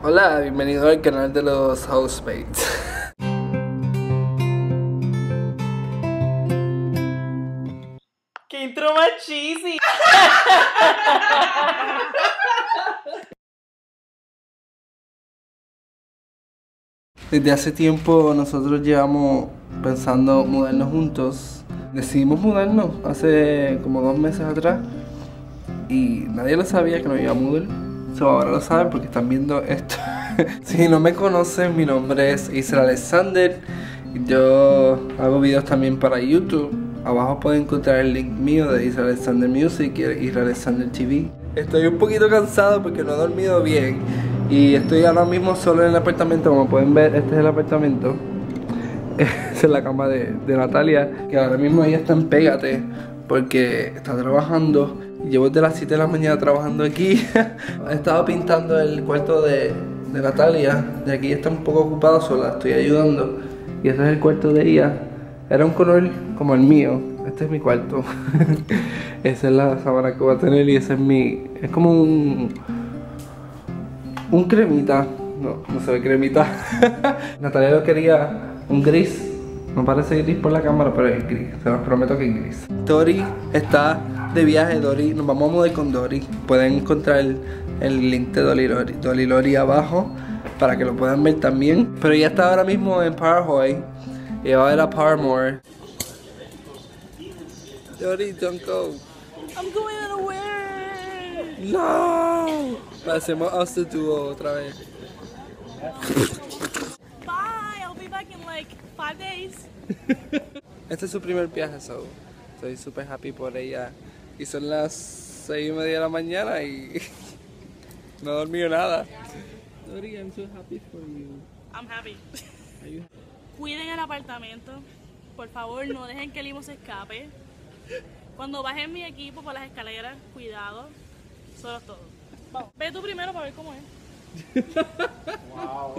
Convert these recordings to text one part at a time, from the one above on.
Hola, bienvenido al canal de los Housemates. ¡Qué intro más cheesy! Desde hace tiempo nosotros llevamos pensando mudarnos juntos. Decidimos mudarnos hace como 2 meses atrás y nadie lo sabía que nos iba a mudar. So, ahora lo saben porque están viendo esto. Si no me conocen, mi nombre es Israel Alexander. Yo hago videos también para YouTube. Abajo pueden encontrar el link mío de Israel Alexander Music y Israel Alexander TV. Estoy un poquito cansado porque no he dormido bien y estoy ahora mismo solo en el apartamento. Como pueden ver, este es el apartamento. Esa es la cama de Natalia, que ahora mismo ella está en Pégate porque está trabajando. Llevo desde las 7 de la mañana trabajando aquí. He estado pintando el cuarto de Natalia. De aquí está un poco ocupado, sola estoy ayudando. Y este es el cuarto de ella. Era un color como el mío. Este es mi cuarto. Esa es la sábana que voy a tener y ese es mi... Es como un cremita. No se ve cremita. Natalia lo quería un gris. No parece gris por la cámara, pero es gris. Se los prometo que es gris. Dori está de viaje. Dori, nos vamos a mudar con Dori. Pueden encontrar el link de Dolly Lori abajo para que lo puedan ver también. Pero ella está ahora mismo en Parahoy. Y va a ir a Paramore. Dori, don't go. I'm going nowhere. No. Hacemos Us the Duo otra vez. Bye, I'll be back in like 5 days. Este es su primer viaje, so estoy super happy por ella. Y son las 6:30 de la mañana y no he dormido nada. Dori, I'm so happy for you. I'm happy. Cuiden el apartamento. Por favor, no dejen que el limo se escape. Cuando bajen mi equipo por las escaleras, cuidado. Eso es todo. Vamos. Ve tú primero para ver cómo es. Wow.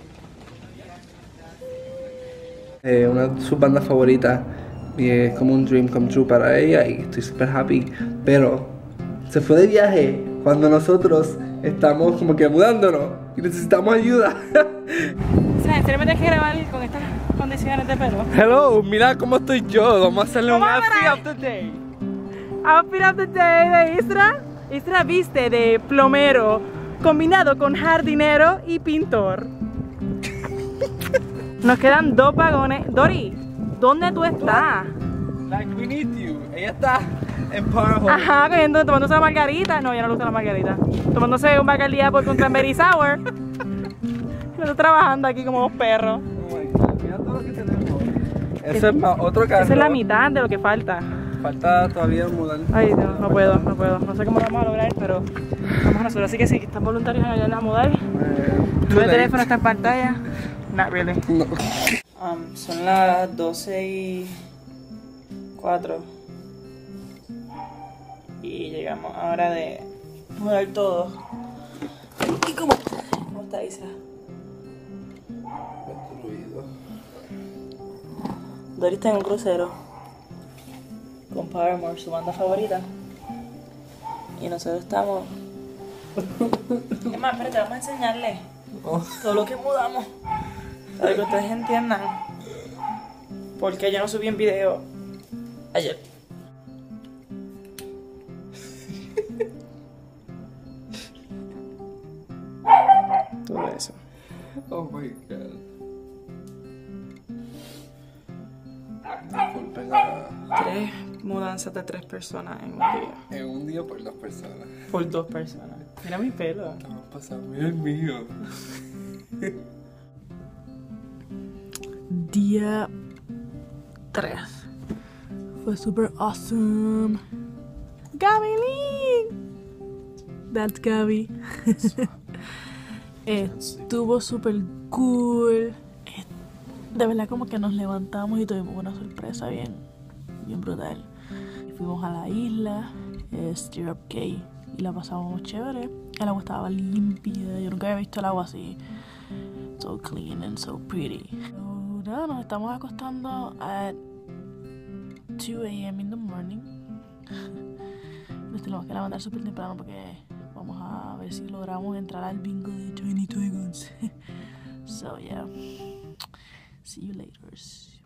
Una de sus bandas favoritas y es como un dream come true para ella y estoy super happy. Pero se fue de viaje cuando nosotros estamos como que mudándonos y necesitamos ayuda. O sea, ¿en serio me tienes que grabar con estas condiciones de pelo? Hello, mira cómo estoy yo. Vamos a hacerle un Vamos a outfit ver. of the day. Outfit of the day de Isra. Isra viste de plomero combinado con jardinero y pintor. Nos quedan 2 vagones. Dori, ¿dónde tú estás? Like we need you. Ella está en Parahoy. Ajá, tomándose la margarita. No, ya no le gusta la margarita. Tomándose un bacardía por contra Berry Sour. Nosotros trabajando aquí como 2 perros. Oh my God, mira todo lo que tenemos. Eso es para otro carro. Esa es la mitad de lo que falta. Falta todavía mudar. Ay, Dios, no puedo. No sé cómo lo vamos a lograr, pero vamos a nosotros. Así que si están voluntarios en ayudarnos a mudar, el teléfono está en pantalla. Not really. No. Son las 12:04 y llegamos ahora de mudar todo. ¿Y cómo está Isra? Dori está en un crucero con Paramore, su banda favorita. Y nosotros estamos... Es más, espérate, vamos a enseñarles todo lo que mudamos. Para que ustedes entiendan por qué yo no subí en video ayer. Todo eso. Oh my God. Disculpen 3 mudanzas de 3 personas en un día. en un día por 2 personas. Por 2 personas. Mira mi pelo. Estamos pasando. Mira el mío. Día 3. Fue super awesome. Gaby Lee. That's Gaby. Estuvo super cool. De verdad como que nos levantamos y tuvimos una sorpresa bien brutal. Fuimos a la isla, Stirrup Cay, y la pasamos chévere. El agua estaba limpia. Yo nunca había visto el agua así. So clean and so pretty. So, nada, nos estamos acostando at 2 a.m. in the morning. Nos tenemos que levantar súper temprano porque vamos a ver si logramos entrar al bingo de Tiny Tiger. So yeah, see you later.